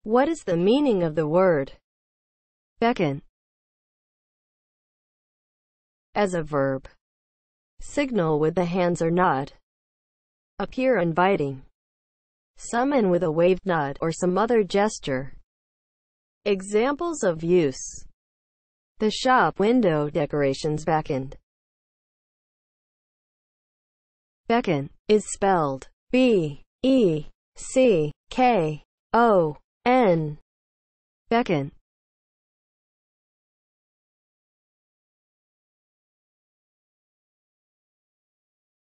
What is the meaning of the word beckon? As a verb, signal with the hands or nod, appear inviting, summon with a waved nod or some other gesture. Examples of use: the shop window decorations beckoned. Beckon is spelled B-E-C-K-O-N. Beckon.